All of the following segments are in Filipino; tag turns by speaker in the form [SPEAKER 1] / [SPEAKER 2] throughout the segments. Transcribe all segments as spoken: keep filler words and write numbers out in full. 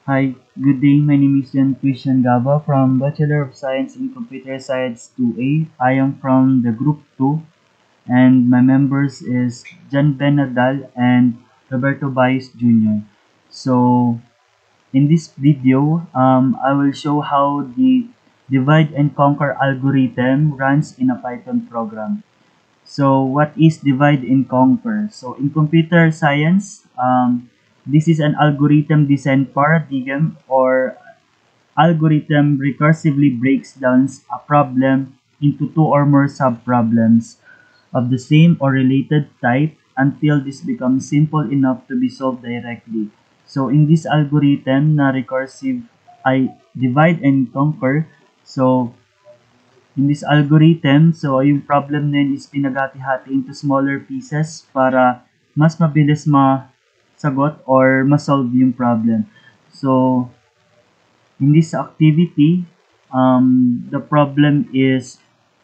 [SPEAKER 1] Hi, good day. My name is John Christian Gava from Bachelor of Science in Computer Science two A. I am from the group two and my members is Johnben Nadal and Roberto Bayos Junior So in this video, um, I will show how the divide and conquer algorithm runs in a Python program. So what is divide and conquer? So in computer science, um, this is an algorithm design paradigm or algorithm recursively breaks down a problem into two or more subproblems of the same or related type until this becomes simple enough to be solved directly. So in this algorithm na recursive I divide and conquer, so in this algorithm, so yung problem na yun is pinagati-hati into smaller pieces para mas mabilis masagot or ma-solve yung problem. So, in this activity, um, the problem is,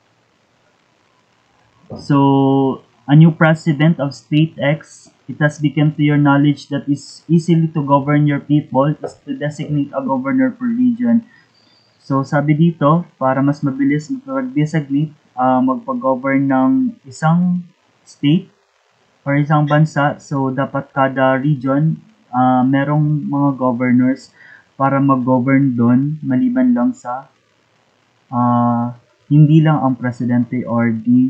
[SPEAKER 1] so, a new president of state X, it has become to your knowledge that is easily to govern your people is to designate a governor per region. So, sabi dito, para mas mabilis mag-designate, uh, magpag-govern ng isang state or isang bansa. So, dapat kada region, uh, merong mga governors para mag-govern doon, maliban lang sa uh, hindi lang ang presidente or the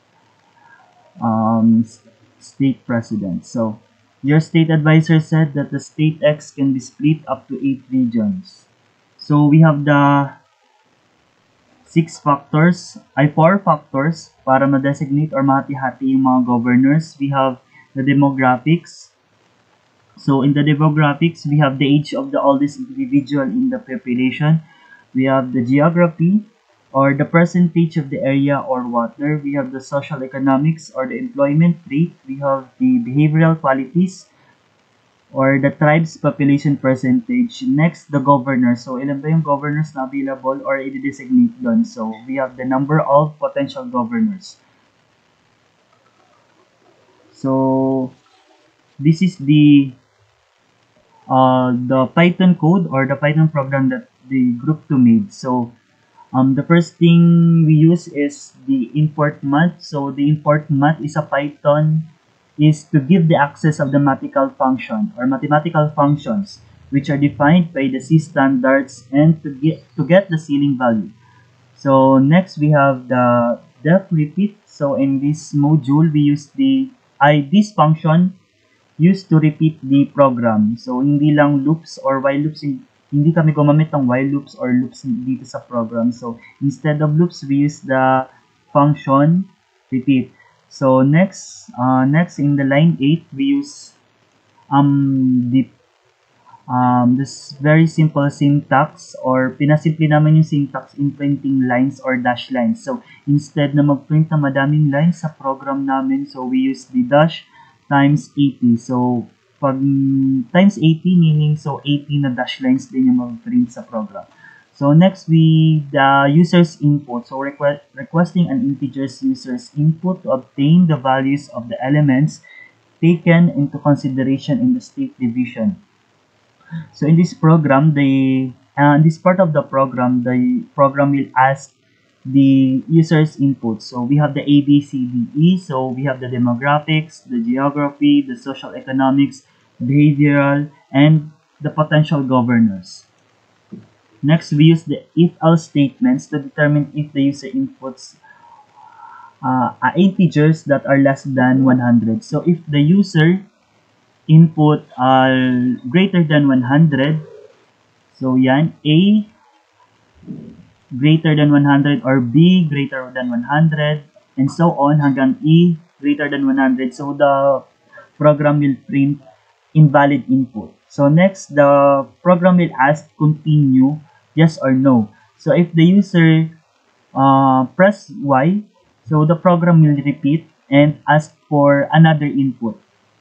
[SPEAKER 1] um, state president. So, your state advisor said that the state X can be split up to eight regions. So, we have the six factors, ay four factors para ma-designate or mahati-hati yung mga governors. We have the demographics. So, in the demographics, we have the age of the oldest individual in the population. We have the geography or the percentage of the area or water. We have the social economics or the employment rate. We have the behavioral qualities or the tribe's population percentage. Next, the governor. So, ilan ba yung governors na available or i-designate doon? So, we have the number of potential governors. So, this is the uh, the Python code or the Python program that the group two made. So, um, the first thing we use is the import math. So, the import math is a Python is to give the access of the mathematical function or mathematical functions which are defined by the C standards and to get to get the ceiling value. So next we have the def repeat. So in this module we use the I this function used to repeat the program. So hindi lang loops or while loops, hindi kami gumamit ng while loops or loops dito sa program. So instead of loops we use the function repeat. So next, uh, next in the line eight, we use um the um this very simple syntax or pinasimple naman yung syntax in printing lines or dash lines. So instead na mag-print na madaming lines sa program namin, so we use the dash times eighty. So pag times eighty meaning so eighty na dash lines din yung mag-print sa program. So next, we the user's input. So request, requesting an integer's user's input to obtain the values of the elements taken into consideration in the state division. So in this program, the uh, this part of the program, the program will ask the user's input. So we have the A, B, C, D, E. So we have the demographics, the geography, the social economics, behavioral, and the potential governors. Next, we use the if-else statements to determine if the user inputs uh, integers that are less than one hundred. So, if the user input are greater than one hundred, so yan, A greater than one hundred or B greater than one hundred, and so on hanggang E greater than one hundred. So, the program will print invalid input. So, next, the program will ask continue yes or no. So if the user uh, press Y, so the program will repeat and ask for another input.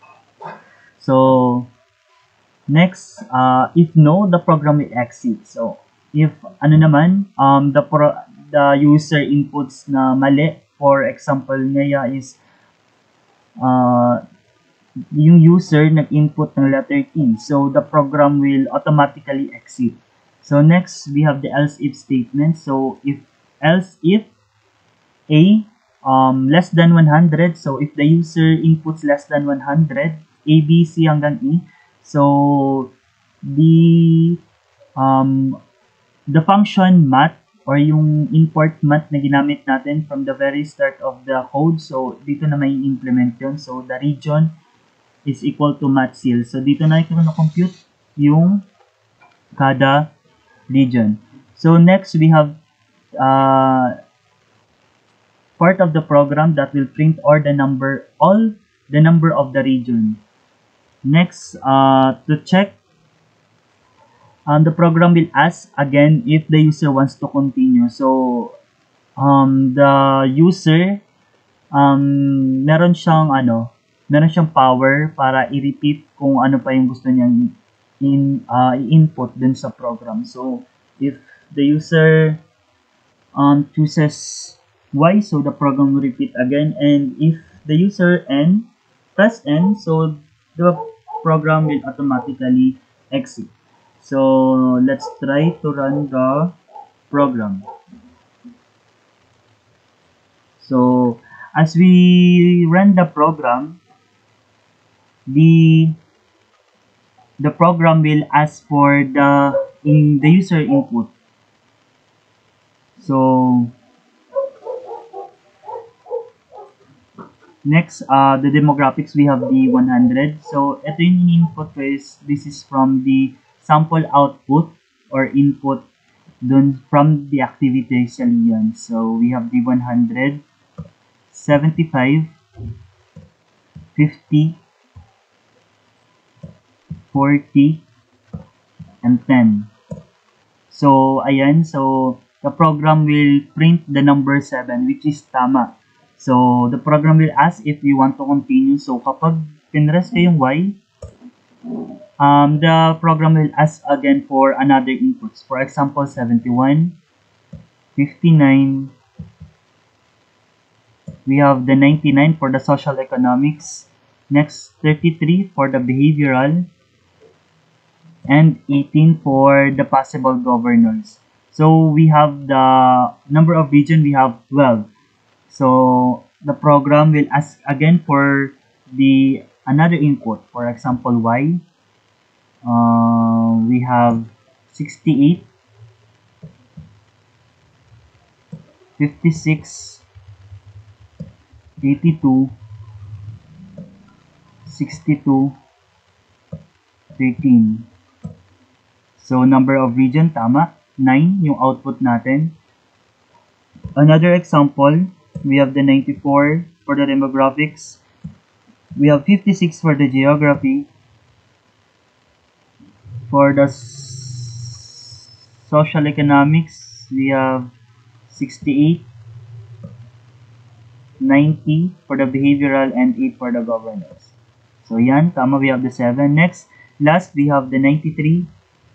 [SPEAKER 1] So next, uh, if no, the program will exit. So if ano naman, um, the pro the user inputs na mali, for example, niya is uh, yung user nag-input ng letter T. So, the program will automatically exit. So, next, we have the else if statement. So, if else if A um, less than one hundred, so if the user inputs less than one hundred, A, B, C hanggang E, so the um, the function mat or yung import mat na ginamit natin from the very start of the code, so dito na may implement yun. So, the region is equal to mat seal. So, dito na ito na-compute yung kada region. So, next, we have uh, part of the program that will print or the number, all the number of the region. Next, uh, to check, um, the program will ask again if the user wants to continue. So, um, the user, um, meron siyang ano, meron siyang power para i-repeat kung ano pa yung gusto niyang in, uh, i-input dun sa program. So, if the user um, chooses Y, so the program will repeat again. And if the user N, press N, so the program will automatically exit. So, let's try to run the program. So, as we run the program, the the program will ask for the in the user input. So next, uh, the demographics, we have the one hundred. So ito yung input ko is this is from the sample output or input dun from the activity yan. So we have the one hundred, seventy-five, fifty, forty, and ten. So, ayan. So, the program will print the number seven, which is tama. So, the program will ask if we want to continue. So, kapag pinrest ko yung Y, um, the program will ask again for another inputs. For example, seventy-one, fifty-nine, we have the ninety-nine for the social economics, next thirty-three for the behavioral, and eighteen for the possible governors. So we have the number of region, we have twelve. So the program will ask again for the another input. For example, Y. Uh, we have sixty-eight, fifty-six, eighty-two, sixty-two, thirteen. So, number of region, tama. nine yung output natin. Another example, we have the ninety-four for the demographics. We have fifty-six for the geography. For the social economics, we have sixty-eight, ninety for the behavioral, and eight for the governance. So, yan, tama, we have the seven. Next, last, we have the ninety-three.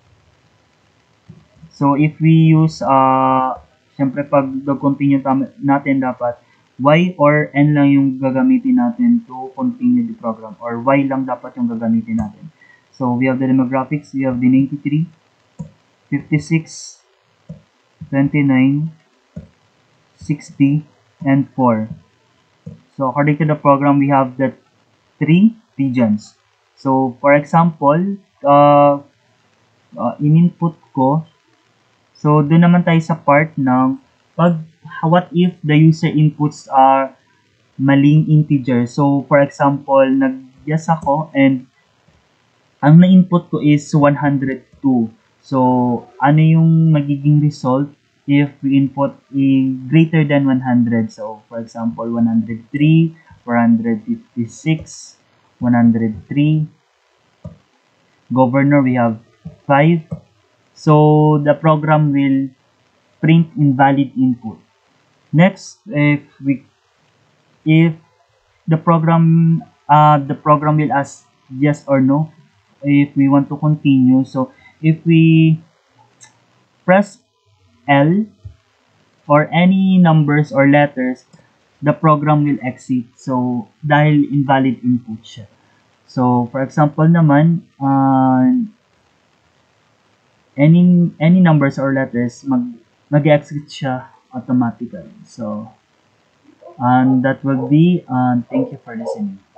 [SPEAKER 1] So, if we use, uh, syempre pag continue natin dapat, Y or N lang yung gagamitin natin to continue the program. Or Y lang dapat yung gagamitin natin. So, we have the demographics, we have the ninety-three, fifty-six, twenty-nine, sixty, and four. So, according to the program, we have the three regions. So, for example, uh, uh, in-input ko, so, doon naman tayo sa part ng pag, what if the user inputs are maling integer. So, for example, nag-guess ako and ang na-input ko is one hundred two. So, ano yung magiging result if we input a greater than one hundred? So, for example, one hundred three, one hundred fifty-six, one hundred three. Governor, we have five. So, the program will print invalid input. Next, if we, if the program, uh, the program will ask yes or no if we want to continue. So, if we press L or any numbers or letters, the program will exit. So, dahil invalid input siya. So, for example naman, uh, any any numbers or letters, mag mag-execute siya automatically. So, and that will be, uh, thank you for listening.